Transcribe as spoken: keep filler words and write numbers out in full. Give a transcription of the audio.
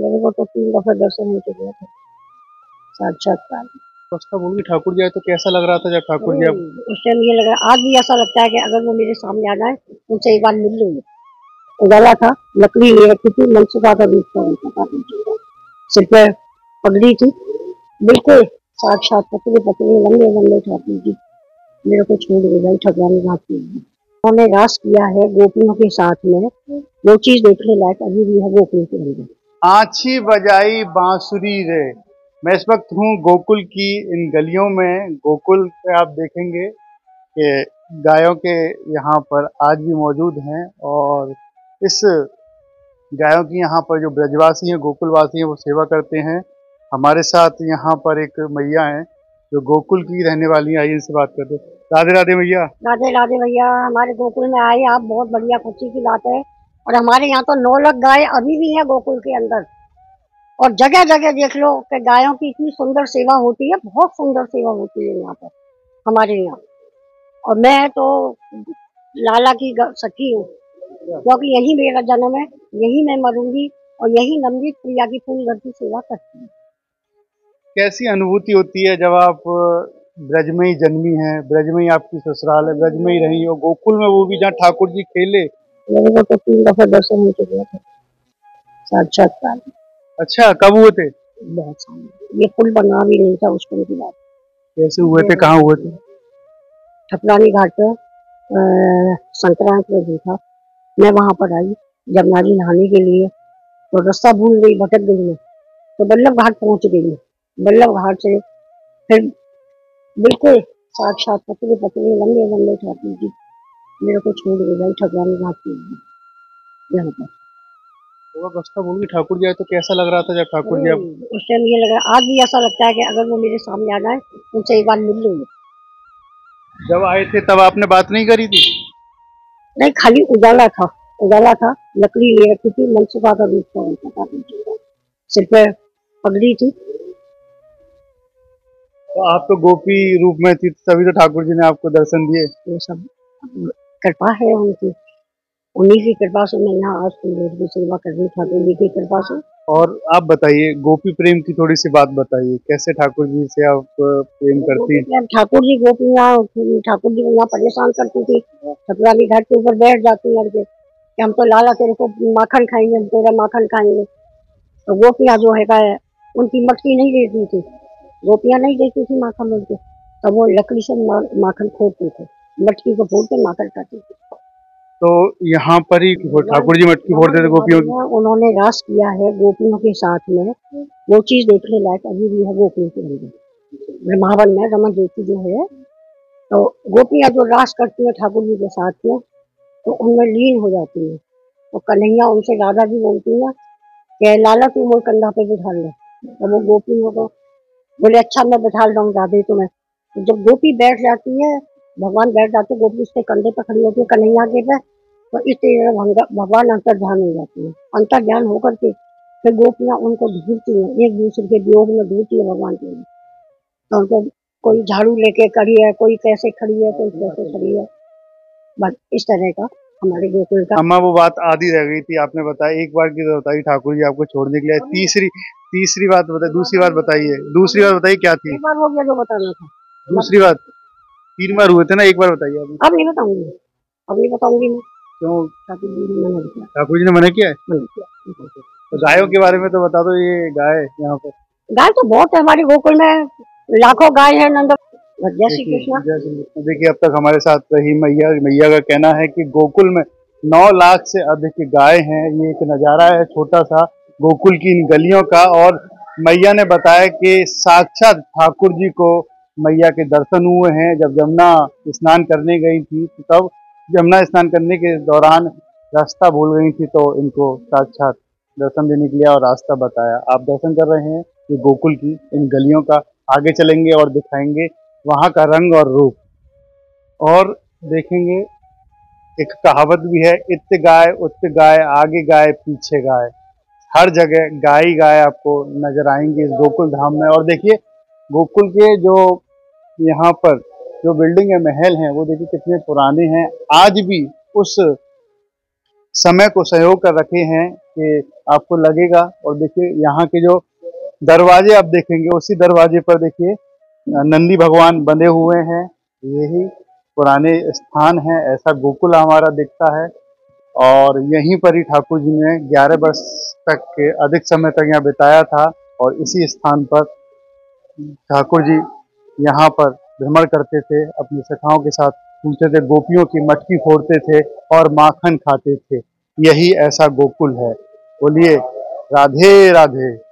मेरे को तो तीन दफा दर्शन हो चुके थे साक्षात्कार। अवस्था बोल ठाकुर जी आए तो कैसा लग रहा था जब ठाकुर जी आप? उस टाइम ये लग रहा, आज भी ऐसा लगता है कि अगर वो मेरे सामने आ जाए उनसे एक बार मिल लूंगी। उजाला था, लकड़ी ले रखी थी, मनसुखा का रूप था, सिर पर पगड़ी थी, बिल्कुल साक्षात पतले पतले लंबे लंबे ठाकुर जी मेरे को छोड़ के गई ठगवानी रात की। उन्होंने रास किया है गोपियों के साथ में, वो चीज देखने लायक अभी भी है गोपियों के अंदर। आछी बजाई बांसुरी रे। मैं इस वक्त हूँ गोकुल की इन गलियों में। गोकुल पे आप देखेंगे कि गायों के यहाँ पर आज भी मौजूद हैं और इस गायों की यहाँ पर जो ब्रजवासी हैं, गोकुलवासी हैं, वो सेवा करते हैं। हमारे साथ यहाँ पर एक मैया हैं जो गोकुल की रहने वाली हैं। आइए इनसे बात करते हैं। राधे राधे मैया। राधे राधे भैया, हमारे गोकुल में आए आप, बहुत बढ़िया खुशी की बात है। और हमारे यहाँ तो नौ लाख गाय अभी भी है गोकुल के अंदर, और जगह जगह देख लो कि गायों की इतनी सुंदर सेवा होती है, बहुत सुंदर सेवा होती है यहाँ पर हमारे यहाँ। और मैं तो लाला की सखी हूँ, क्योंकि यही मेरा जन्म है, यही मैं मरूंगी और यही नमृत प्रिया की पूरी घर की सेवा करती हूँ। कैसी अनुभूति होती है जब आप ब्रज में ही जन्मी हैं, ब्रज में ही आपकी ससुराल है, ब्रज में ही रही हो, गोकुल में, वो भी जहाँ ठाकुर जी खेले? मेरे को तो तीन दफा दर्शन हो चुके थे साक्षात्कार। अच्छा, कब हुए थे? बहुत सारे, ये पुल बना भी नहीं था उस टाइम की बात। कैसे हुए थे, कहाँ हुए थे? ठकुरानी घाट पर संक्रांत में भी था। मैं वहां पर आई जमुना जी नहाने के लिए, तो रास्ता भूल गई, भटक गई मैं, तो बल्लभ घाट पहुंच गई। बल्लभ घाट से फिर बिल्कुल साक्षात पतले पतले लंबे लंबे ठाकुर जी मेरे को छोड़ के गई ठकुरानी घाट की यहाँ पर। अवस्था बोल ठाकुर जी आए तो कैसा लग रहा था जब ठाकुर जी आप? उस टाइम ये लग रहा, आज भी ऐसा लगता है कि अगर वो मेरे सामने आ जाए उनसे एक बार मिल लूंगी। जब आए थे तब आपने बात नहीं करी थी? नहीं, खाली उजाला था, उजाला था, लकड़ी ले रखी थी, मनसुखा का रूप था, सिर पर पगड़ी थी। तो आप तो गोपी रूप में थी, तभी तो ठाकुर जी ने आपको दर्शन दिए। ये सब कृपा है उनकी, उन्हीं की कृपा से मैं यहाँ आज की सेवा कर रही, ठाकुर जी की कृपा से। और आप बताइए गोपी प्रेम की थोड़ी सी बात बताइए, कैसे ठाकुर जी से आप प्रेम करती हैं? ठाकुर जी गोपियाँ ठाकुर जी को यहाँ परेशान करती थी, ठकुरानी घाट के ऊपर बैठ जाती लड़के कि हम तो लाला तेरे को माखन खाएंगे, हम तेरा माखन खाएंगे। तो गोपियाँ जो है उनकी मटकी नहीं देती थी, गोपियाँ नहीं देती थी माखन उनके, तो वो लकड़ी से माखन फोड़ते थे, मटकी को फोड़ के माखन खाती थी। तो यहाँ पर ही ठाकुर जी मटकी फोड़ते थे गोपियों की? उन्होंने रास किया है गोपियों के साथ में, वो चीज देखने लायक अभी भी है गोपियों के अंदर। ब्रह्मावन में रमन ज्योति जो है, तो गोपियाँ जो रास करती है ठाकुर जी के साथ में, तो उनमें लीन हो जाती है। तो कन्हैया उनसे राधा जी बोलती है कि लाला तू मोर कंधा पे बिठा ले, तो वो गोपियों को बोले अच्छा मैं बिठा रहा हूँ राधे तुम्हें। तो जब गोपी बैठ जाती है, भगवान बैठ जाते, गोपी उसके कंधे पर खड़ी होती है कन्हैया के पे, तो इस तरह भगवान अंतर ध्यान हो जाती है। अंतर ध्यान होकर के फिर गोपियाँ उनको ढूंढती हैं, एक दूसरे के वियोग में ढूंढती है भगवान के लिए। तो उनको कोई झाड़ू लेके खड़ी है, कोई कैसे खड़ी है, कोई कैसे खड़ी है, बस इस तरह का हमारे गोकुल का। अम्मा वो बात आधी रह गई थी, आपने बताया एक बार की तो बताई ठाकुर जी आपको छोड़ने के लिए। तीसरी तीसरी बात बताइए, दूसरी बात बताइए, दूसरी बात बताइए क्या थी? एक बार हो गया जो बताना था। दूसरी बात, तीन बार हुए थे ना, एक बार बताइए अभी। अब नहीं बताऊंगी, अब नहीं बताऊंगी मैं। क्यों? ठाकुर जी ने मना किया। ठाकुर जी ने मना किया है? तो गायों के बारे में तो बता दो, ये गाय यहाँ पर। गाय तो बहुत है हमारे गोकुल में, लाखों गाय है नंद। जय श्री कृष्ण। देखिए अब तक हमारे साथ रही मैया, मैया का कहना है कि गोकुल में नौ लाख से अधिक गाय हैं। ये एक नज़ारा है छोटा सा गोकुल की इन गलियों का। और मैया ने बताया कि साक्षात ठाकुर जी को मैया के दर्शन हुए हैं जब यमुना स्नान करने गई थी। तो तब यमुना स्नान करने के दौरान रास्ता भूल गई थी, तो इनको साक्षात दर्शन देने के लिए और रास्ता बताया। आप दर्शन कर रहे हैं ये गोकुल की इन गलियों का। आगे चलेंगे और दिखाएंगे वहाँ का रंग और रूप, और देखेंगे एक कहावत भी है, इत गाय उत गाय, आगे गाय पीछे गाय। हर जगह गाय ही गाय आपको नजर आएंगे इस गोकुल धाम में। और देखिए गोकुल के जो यहाँ पर जो बिल्डिंग है, महल हैं, वो देखिए कितने पुराने हैं। आज भी उस समय को संयोग कर रखे हैं कि आपको लगेगा। और देखिए यहाँ के जो दरवाजे आप देखेंगे, उसी दरवाजे पर देखिए नंदी भगवान बंधे हुए हैं। यही पुराने स्थान है, ऐसा गोकुल हमारा दिखता है। और यहीं पर ही ठाकुर जी ने ग्यारह वर्ष तक के अधिक समय तक यहाँ बिताया था। और इसी स्थान पर ठाकुर जी यहाँ पर भ्रमण करते थे, अपनी सखाओं के साथ घूमते थे, गोपियों की मटकी फोड़ते थे और माखन खाते थे। यही ऐसा गोकुल है। बोलिए राधे राधे।